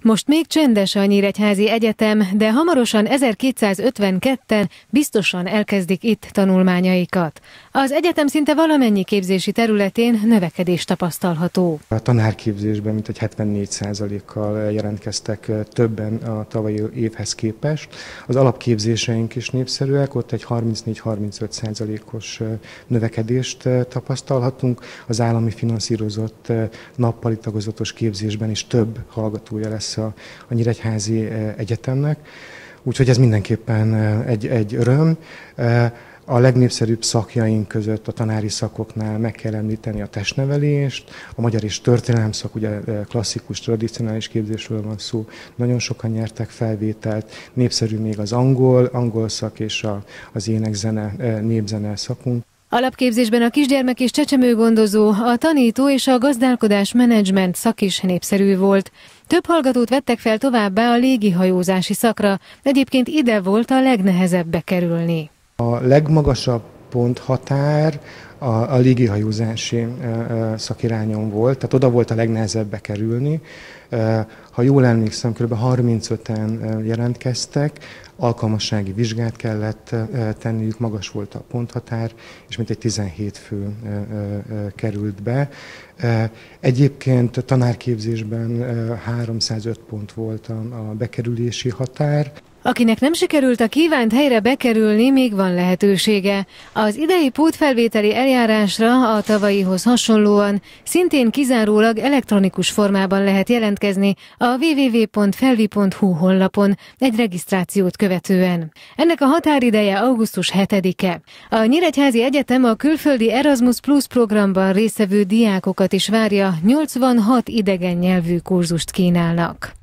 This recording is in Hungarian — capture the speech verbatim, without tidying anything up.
Most még csendes a Nyíregyházi Egyetem, de hamarosan ezerkétszázötvenketten biztosan elkezdik itt tanulmányaikat. Az egyetem szinte valamennyi képzési területén növekedés tapasztalható. A tanárképzésben mintegy hetvennégy százalékkal jelentkeztek többen a tavalyi évhez képest. Az alapképzéseink is népszerűek, ott egy harmincnégy-harmincöt százalékos növekedést tapasztalhatunk. Az állami finanszírozott nappali tagozatos képzésben is több hallgatója lesz a, a Nyíregyházi Egyetemnek, úgyhogy ez mindenképpen egy, egy öröm. A legnépszerűbb szakjaink között a tanári szakoknál meg kell említeni a testnevelést, a magyar és történelem szak, ugye klasszikus, tradicionális képzésről van szó, nagyon sokan nyertek felvételt, népszerű még az angol, angol szak és a, az ének-zene, népzene szakunk. Alapképzésben a kisgyermek és csecsemőgondozó, a tanító és a gazdálkodás menedzsment szak is népszerű volt. Több hallgatót vettek fel továbbá a légihajózási szakra, egyébként ide volt a legnehezebb bekerülni. A legmagasabb ponthatár a, a légihajózási szakirányon volt, tehát oda volt a legnehezebb bekerülni. Ha jól emlékszem, kb. harmincöten jelentkeztek, alkalmassági vizsgát kellett tenniük, magas volt a ponthatár, és mintegy tizenhét fő került be. Egyébként a tanárképzésben háromszázöt pont volt a bekerülési határ. Akinek nem sikerült a kívánt helyre bekerülni, még van lehetősége. Az idei pótfelvételi eljárásra a tavalyihoz hasonlóan szintén kizárólag elektronikus formában lehet jelentkezni a double-u double-u double-u pont felvi pont hu honlapon egy regisztrációt követően. Ennek a határideje augusztus hetedike. A Nyíregyházi Egyetem a külföldi Erasmus Plus programban résztvevő diákokat is várja, nyolcvanhat idegen nyelvű kurzust kínálnak.